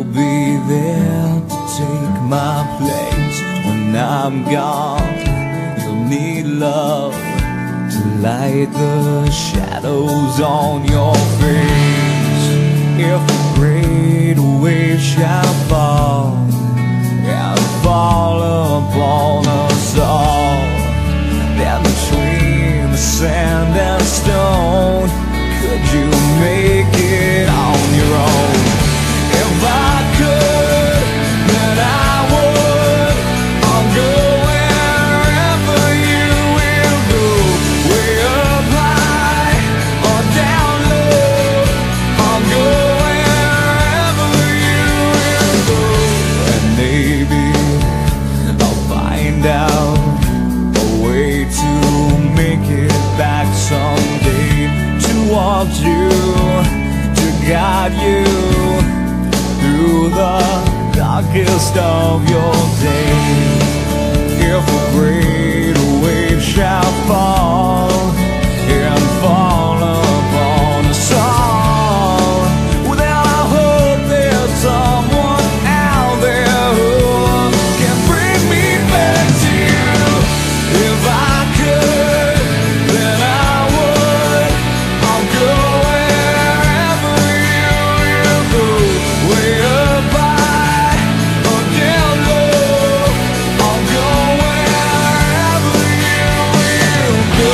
be there to take my place when I'm gone. You'll need love to light the shadows on your face. If a great wave shall fall and fall upon us all, then between the sand and stone, could you make it on your own? If I could, then I would. I'll go wherever you will go, way up high or down low. I'll go wherever you will go, and maybe I'll find out a way to make it back someday, towards you, to guide you through the darkest of your days. If a great wave shall fall and fall upon us all, well, then I hope there's someone out there who can bring me back to you. If I could, then I would. I'll go wherever you will go, way up high or down low. I'll go wherever you will go.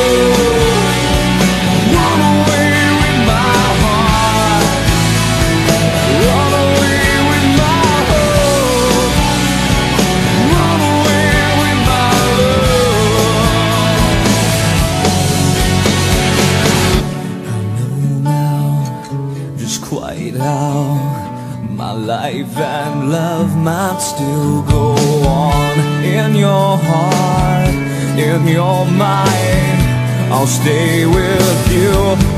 Run away with my heart, run away with my hope, run away with my love. I know now just quite how my life and love might still go on. In your heart, in your mind, I'll stay with you.